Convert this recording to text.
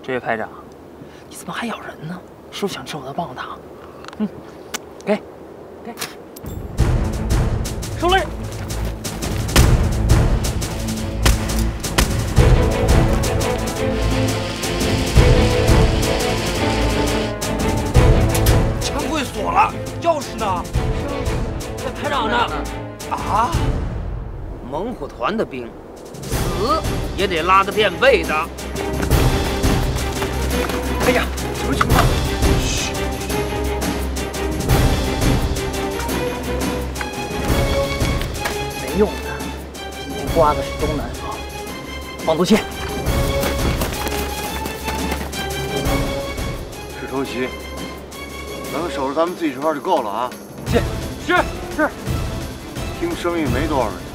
这位排长，你怎么还咬人呢？是不是想吃我的棒棒糖？嗯，给，手雷。 枪柜锁了，钥匙呢？ 在排长呢。 啊！ 猛虎团的兵，死也得拉个垫背的。 排长，什么情况？ 嘘。 没用的，今天刮的是东南风，放毒气。 是偷袭，咱们守着咱们自己这块就够了啊！ 是。 听声音没多少人。